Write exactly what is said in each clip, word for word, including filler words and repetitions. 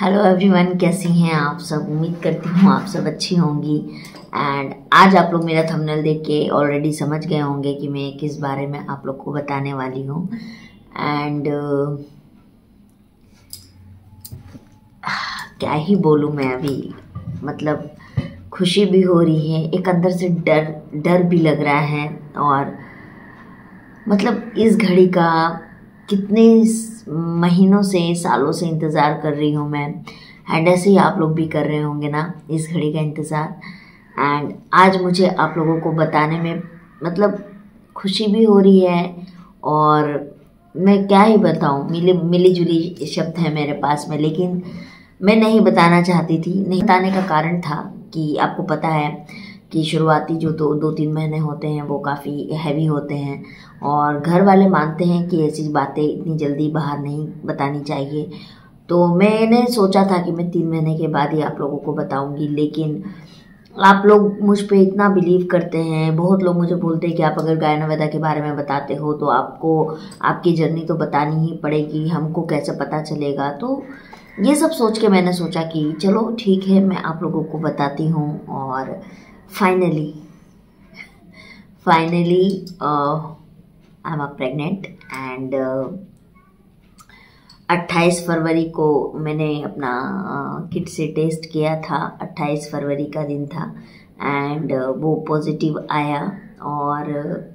Hello everyone, कैसी हैं आप सब। उम्मीद करती हूँ आप सब अच्छी होंगी। एंड आज आप लोग मेरा थंबनेल देख के ऑलरेडी समझ गए होंगे कि मैं किस बारे में आप लोग को बताने वाली हूँ। एंड uh, क्या ही बोलूँ मैं अभी, मतलब खुशी भी हो रही है, एक अंदर से डर डर भी लग रहा है। और मतलब इस घड़ी का कितने महीनों से सालों से इंतज़ार कर रही हूँ मैं। एंड ऐसे ही आप लोग भी कर रहे होंगे ना इस घड़ी का इंतज़ार। एंड आज मुझे आप लोगों को बताने में मतलब खुशी भी हो रही है। और मैं क्या ही बताऊँ, मिली मिली जुली शब्द है मेरे पास में, लेकिन मैं नहीं बताना चाहती थी। नहीं बताने का कारण था कि आपको पता है कि शुरुआती जो दो दो तीन महीने होते हैं वो काफ़ी हैवी होते हैं। और घर वाले मानते हैं कि ऐसी बातें इतनी जल्दी बाहर नहीं बतानी चाहिए। तो मैंने सोचा था कि मैं तीन महीने के बाद ही आप लोगों को बताऊंगी, लेकिन आप लोग मुझ पे इतना बिलीव करते हैं। बहुत लोग मुझे बोलते हैं कि आप अगर गायना वेदा के बारे में बताते हो तो आपको आपकी जर्नी तो बतानी ही पड़ेगी, हमको कैसे पता चलेगा। तो ये सब सोच के मैंने सोचा कि चलो ठीक है, मैं आप लोगों को बताती हूँ। और finally finally I am a pregnant. And अट्ठाईस फरवरी को मैंने अपना किट से टेस्ट किया था। अट्ठाईस फरवरी का दिन था एंड uh, वो पॉजिटिव आया। और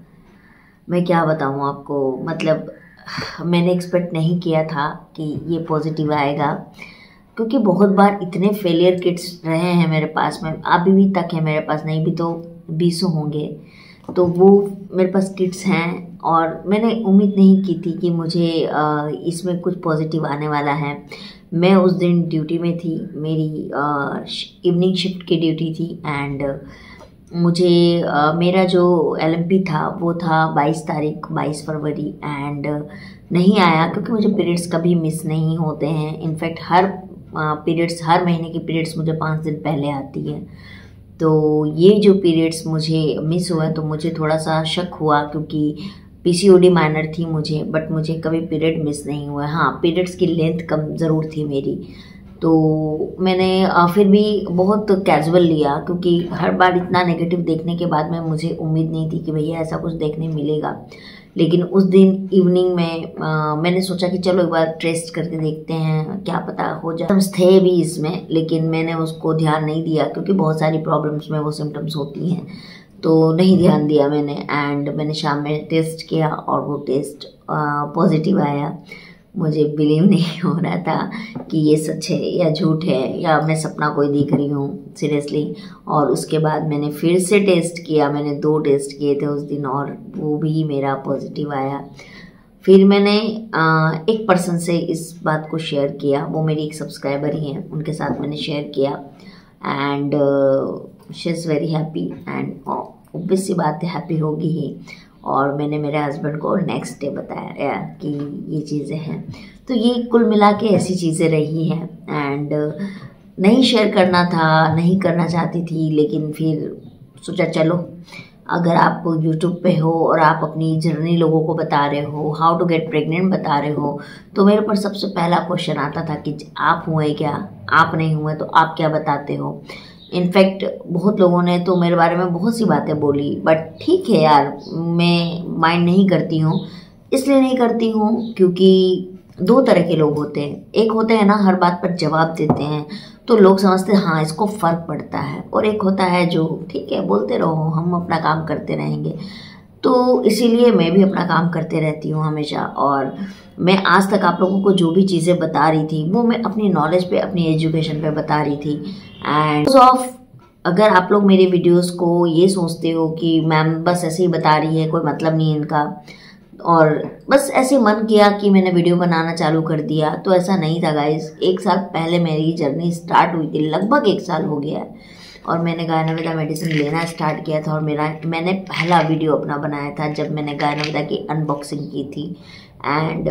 uh, मैं क्या बताऊँ आपको, मतलब मैंने एक्सपेक्ट नहीं किया था कि ये पॉजिटिव आएगा, क्योंकि बहुत बार इतने फेलियर किट्स रहे हैं मेरे पास में, अभी भी तक है मेरे पास, नहीं भी तो बीसों होंगे। तो वो मेरे पास किट्स हैं और मैंने उम्मीद नहीं की थी कि मुझे इसमें कुछ पॉजिटिव आने वाला है। मैं उस दिन ड्यूटी में थी, मेरी इवनिंग शिफ्ट की ड्यूटी थी। एंड मुझे uh, मेरा जो एल एम पी था वो था बाईस तारीख बाईस फरवरी। एंड नहीं आया क्योंकि मुझे पीरियड्स कभी मिस नहीं होते हैं। इनफैक्ट हर पीरियड्स हर महीने की पीरियड्स मुझे पाँच दिन पहले आती है। तो ये जो पीरियड्स मुझे मिस हुए तो मुझे थोड़ा सा शक हुआ, क्योंकि P C O D minor थी मुझे, बट मुझे कभी पीरियड मिस नहीं हुआ। हाँ, पीरियड्स की लेंथ कम ज़रूर थी मेरी। तो मैंने फिर भी बहुत कैजुअल लिया, क्योंकि हर बार इतना नेगेटिव देखने के बाद में मुझे उम्मीद नहीं थी कि भैया ऐसा कुछ देखने मिलेगा। लेकिन उस दिन इवनिंग में आ, मैंने सोचा कि चलो एक बार टेस्ट करके देखते हैं, क्या पता हो जाए। सिम्टम्स थे भी इसमें, लेकिन मैंने उसको ध्यान नहीं दिया, क्योंकि बहुत सारी प्रॉब्लम्स में वो सिम्टम्स होती हैं, तो नहीं ध्यान दिया मैंने। एंड मैंने शाम में टेस्ट किया और वो टेस्ट पॉजिटिव आया। मुझे बिलीव नहीं हो रहा था कि ये सच है या झूठ है या मैं सपना कोई देख रही हूँ, सीरियसली। और उसके बाद मैंने फिर से टेस्ट किया, मैंने दो टेस्ट किए थे उस दिन और वो भी मेरा पॉजिटिव आया। फिर मैंने आ, एक पर्सन से इस बात को शेयर किया, वो मेरी एक सब्सक्राइबर ही हैं, उनके साथ मैंने शेयर किया। And she is very happy. And obvious सी बात है, हैप्पी होगी ही। और मैंने मेरे हस्बैंड को नेक्स्ट डे बताया कि ये चीज़ें हैं। तो ये कुल मिला के ऐसी चीज़ें रही हैं। एंड नहीं शेयर करना था, नहीं करना चाहती थी, लेकिन फिर सोचा चलो, अगर आप यूट्यूब पे हो और आप अपनी जर्नी लोगों को बता रहे हो, हाउ टू गेट प्रेग्नेंट बता रहे हो, तो मेरे पर सबसे पहला क्वेश्चन आता था कि आप हुए क्या, आप नहीं हुए तो आप क्या बताते हो। इनफैक्ट बहुत लोगों ने तो मेरे बारे में बहुत सी बातें बोली, बट ठीक है यार, मैं माइंड नहीं करती हूँ। इसलिए नहीं करती हूँ क्योंकि दो तरह के लोग होते हैं। एक होते हैं ना, हर बात पर जवाब देते हैं तो लोग समझते हैं हाँ इसको फ़र्क पड़ता है, और एक होता है जो ठीक है बोलते रहो, हम अपना काम करते रहेंगे। तो इसीलिए मैं भी अपना काम करते रहती हूँ हमेशा। और मैं आज तक आप लोगों को जो भी चीज़ें बता रही थी वो मैं अपनी नॉलेज पे, अपनी एजुकेशन पे बता रही थी। एंड ऑफ अगर आप लोग मेरे वीडियोस को ये सोचते हो कि मैम बस ऐसे ही बता रही है, कोई मतलब नहीं है इनका, और बस ऐसे मन किया कि मैंने वीडियो बनाना चालू कर दिया, तो ऐसा नहीं था गाइस। एक साल पहले मेरी जर्नी स्टार्ट हुई थी, लगभग एक साल हो गया है, और मैंने गायना वेदा मेडिसिन लेना स्टार्ट किया था। और मेरा मैंने पहला वीडियो अपना बनाया था जब मैंने गायना वेदा की अनबॉक्सिंग की थी। एंड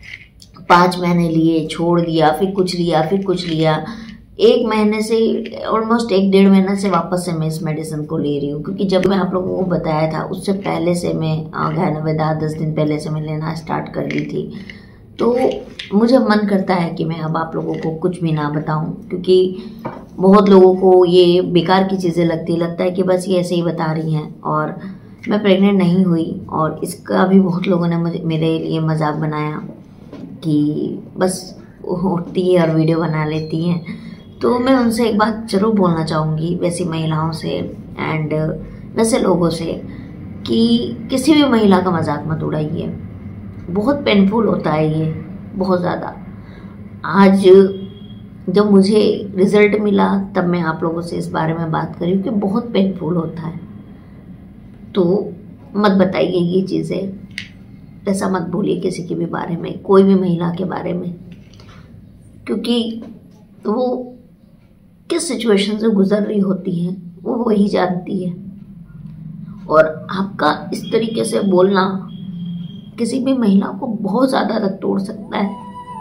पाँच महीने लिए, छोड़ दिया, फिर कुछ लिया, फिर कुछ लिया। एक महीने से ऑलमोस्ट एक डेढ़ महीने से वापस से मैं इस मेडिसिन को ले रही हूँ, क्योंकि जब मैं आप लोगों को बताया था उससे पहले से मैं गायना वेदा दस दिन पहले से मैं लेना स्टार्ट कर दी थी। तो मुझे मन करता है कि मैं अब आप लोगों को कुछ भी ना बताऊं, क्योंकि बहुत लोगों को ये बेकार की चीज़ें लगती लगता है कि बस ये ऐसे ही बता रही हैं। और मैं प्रेग्नेंट नहीं हुई, और इसका भी बहुत लोगों ने मुझे मेरे लिए मजाक बनाया कि बस उठती है और वीडियो बना लेती हैं। तो मैं उनसे एक बात ज़रूर बोलना चाहूँगी, वैसी महिलाओं से एंड वैसे लोगों से, कि किसी भी महिला का मजाक मत उड़ाइए। बहुत पेनफुल होता है ये, बहुत ज़्यादा। आज जब मुझे रिज़ल्ट मिला तब मैं आप लोगों से इस बारे में बात करी कि बहुत पेनफुल होता है। तो मत बताइए ये चीज़ें, ऐसा मत बोलिए किसी के भी बारे में, कोई भी महिला के बारे में, क्योंकि वो किस सिचुएशन से गुजर रही होती है वो वही जानती है। और आपका इस तरीके से बोलना किसी भी महिला को बहुत ज़्यादा रख तोड़ सकता है।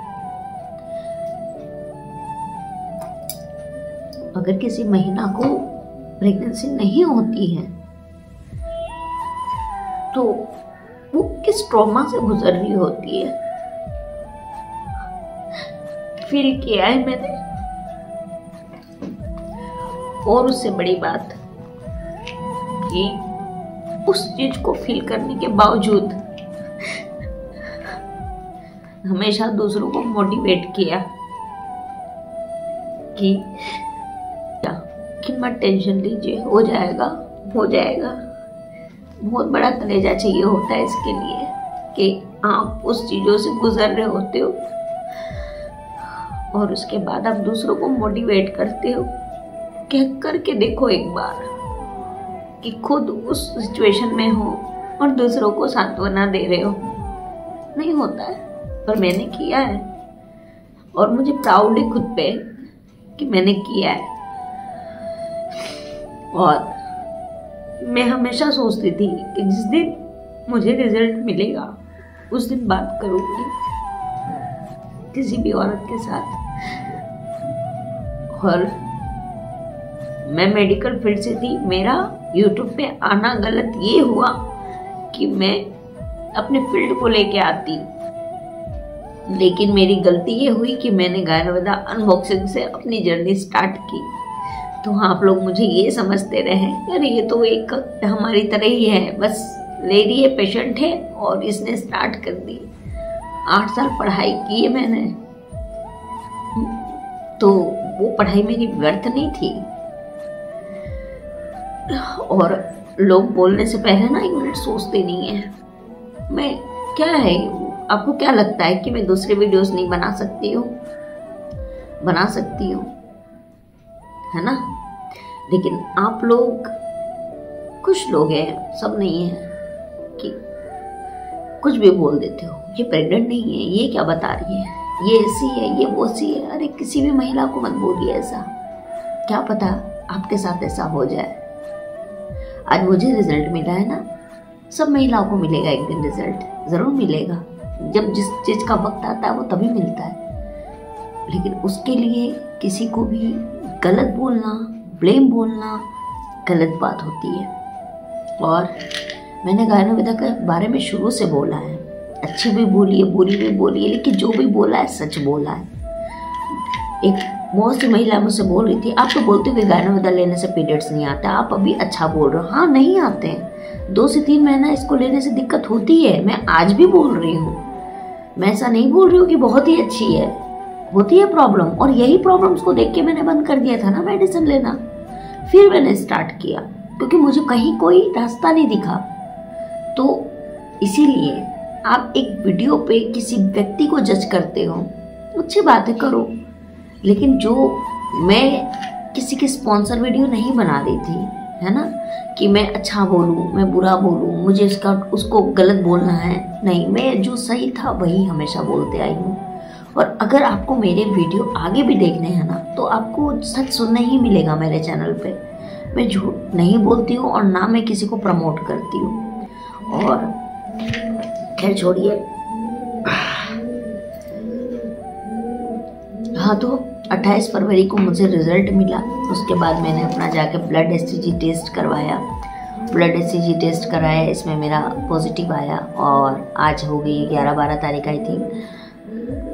अगर किसी महिला को प्रेगनेंसी नहीं होती है तो वो किस ट्रॉमा से गुजर रही होती है, फील किया है मैंने। और उससे बड़ी बात कि उस चीज को फील करने के बावजूद हमेशा दूसरों को मोटिवेट किया कि कि मत टेंशन लीजिए, हो जाएगा हो जाएगा। बहुत बड़ा कलेजा चाहिए होता है इसके लिए कि आप उस चीज़ों से गुजर रहे होते हो और उसके बाद आप दूसरों को मोटिवेट करते हो। कह करके देखो एक बार कि खुद उस सिचुएशन में हो और दूसरों को सांत्वना दे रहे हो। नहीं होता है, पर मैंने किया है और मुझे प्राउड है खुद पे कि मैंने किया है। और मैं हमेशा सोचती थी कि जिस दिन मुझे रिजल्ट मिलेगा उस दिन बात करूंगी किसी भी औरत के साथ। और मैं मेडिकल फील्ड से थी, मेरा यूट्यूब पे आना गलत ये हुआ कि मैं अपने फील्ड को लेके आती, लेकिन मेरी गलती ये हुई कि मैंने गायनवेदा अनबॉक्सिंग से अपनी जर्नी स्टार्ट की। तो हाँ, आप लोग मुझे ये समझते रहे अरे ये तो एक हमारी तरह ही है, बस लेडी है, पेशेंट है और इसने स्टार्ट कर दी। आठ साल पढ़ाई की है मैंने, तो वो पढ़ाई मेरी व्यर्थ नहीं थी। और लोग बोलने से पहले ना एक मिनट सोचते नहीं है। मैं क्या है, आपको क्या लगता है कि मैं दूसरे वीडियोस नहीं बना सकती हूँ? बना सकती हूँ, है ना। लेकिन आप लोग, कुछ लोग हैं, सब नहीं है, कि कुछ भी बोल देते हो। ये प्रेग्नेंट नहीं है, ये क्या बता रही है, ये ऐसी है, ये वो सी है। अरे किसी भी महिला को मत बोलिए ऐसा, क्या पता आपके साथ ऐसा हो जाए। आज मुझे रिजल्ट मिला है ना, सब महिलाओं को मिलेगा एक दिन रिजल्ट, जरूर मिलेगा। जब जिस चीज का वक्त आता है वो तभी मिलता है। लेकिन उसके लिए किसी को भी गलत बोलना, ब्लेम बोलना गलत बात होती है। और मैंने गायनवेदा के बारे में शुरू से बोला है, अच्छी भी बोली है, बुरी भी बोली है, लेकिन जो भी बोला है सच बोला है। एक बहुत सी महिला मुझसे बोल रही थी, आप तो बोलते हुए गायनवेदा लेने से पीरियड्स नहीं आता, आप अभी अच्छा बोल रहे हो। हाँ, नहीं आते हैं, दो से तीन महीना इसको लेने से दिक्कत होती है। मैं आज भी बोल रही हूँ, मैं ऐसा नहीं बोल रही हूँ कि बहुत ही अच्छी है, होती है प्रॉब्लम। और यही प्रॉब्लम्स को देख के मैंने बंद कर दिया था ना मेडिसिन लेना। फिर मैंने स्टार्ट किया क्योंकि मुझे कहीं कोई रास्ता नहीं दिखा। तो इसीलिए आप एक वीडियो पे किसी व्यक्ति को जज करते हो, अच्छी बात है, करो। लेकिन जो मैं किसी की स्पॉन्सर वीडियो नहीं बना रही थी, है ना, कि मैं अच्छा बोलूँ, मैं बुरा बोलूँ, मुझे इसका उसको गलत बोलना है, नहीं, मैं जो सही था वही हमेशा बोलते आई हूँ। और अगर आपको मेरे वीडियो आगे भी देखने हैं ना, तो आपको सच सुनने ही मिलेगा मेरे चैनल पे। मैं झूठ नहीं बोलती हूँ और ना मैं किसी को प्रमोट करती हूँ। और खैर छोड़िए। हाँ, तो अट्ठाईस फरवरी को मुझे रिजल्ट मिला। उसके बाद मैंने अपना जाके ब्लड एससीजी टेस्ट करवाया। ब्लड एससीजी टेस्ट कराया, इसमें मेरा पॉजिटिव आया और आज हो गई ग्यारह बारह तारीख आई थी।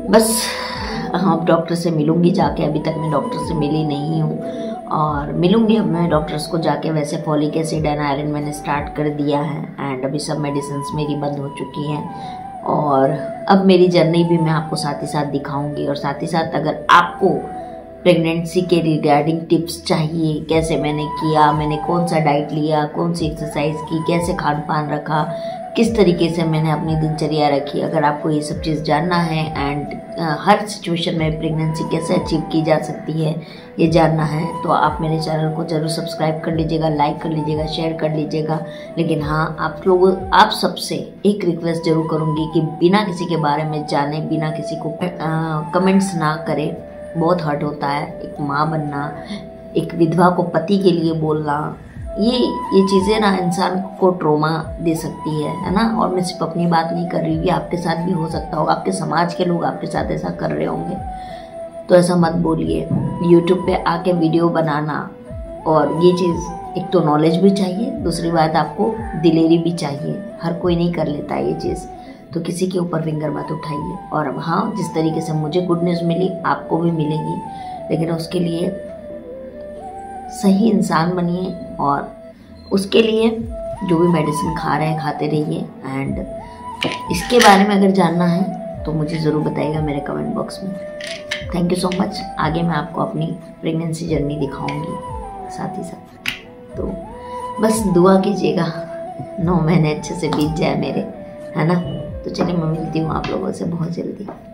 बस अब डॉक्टर से मिलूँगी जाके, अभी तक मैं डॉक्टर से मिली नहीं हूँ और मिलूँगी अब मैं डॉक्टर्स को जाके। वैसे फॉलिक एसिड एंड आयरन मैंने स्टार्ट कर दिया है एंड अभी सब मेडिसिन्स मेरी बंद हो चुकी हैं और अब मेरी जर्नी भी मैं आपको साथ ही साथ दिखाऊंगी। और साथ ही साथ अगर आपको प्रेगनेंसी के रिगार्डिंग टिप्स चाहिए, कैसे मैंने किया, मैंने कौन सा डाइट लिया, कौन सी एक्सरसाइज की, कैसे खान पान रखा, किस तरीके से मैंने अपनी दिनचर्या रखी, अगर आपको ये सब चीज़ जानना है एंड हर सिचुएशन में प्रेगनेंसी कैसे अचीव की जा सकती है ये जानना है, तो आप मेरे चैनल को ज़रूर सब्सक्राइब कर लीजिएगा, लाइक कर लीजिएगा, शेयर कर लीजिएगा। लेकिन हाँ, आप लोग आप सबसे एक रिक्वेस्ट ज़रूर करूँगी कि बिना किसी के बारे में जाने, बिना किसी को कमेंट्स ना करें। बहुत हर्ट होता है एक माँ बनना, एक विधवा को पति के लिए बोलना, ये ये चीज़ें ना इंसान को ट्रोमा दे सकती है है ना। और मैं सिर्फ अपनी बात नहीं कर रही हूँ, आपके साथ भी हो सकता होगा, आपके समाज के लोग आपके साथ ऐसा कर रहे होंगे, तो ऐसा मत बोलिए। यूट्यूब पे आके वीडियो बनाना और ये चीज़, एक तो नॉलेज भी चाहिए, दूसरी बात आपको दिलेरी भी चाहिए। हर कोई नहीं कर लेता ये चीज़, तो किसी के ऊपर फिंगर मत उठाइए। और अब हाँ, जिस तरीके से मुझे गुड न्यूज़ मिली आपको भी मिलेगी, लेकिन उसके लिए सही इंसान बनिए और उसके लिए जो भी मेडिसिन खा रहे हैं खाते रहिए। एंड इसके बारे में अगर जानना है तो मुझे ज़रूर बताइएगा मेरे कमेंट बॉक्स में। Thank you so much. आगे मैं आपको अपनी प्रेगनेंसी जर्नी दिखाऊंगी साथ ही साथ, तो बस दुआ कीजिएगा नौ महीने अच्छे से बीत जाए मेरे, है ना। तो चलिए मैं मिलती हूँ आप लोगों से बहुत जल्दी।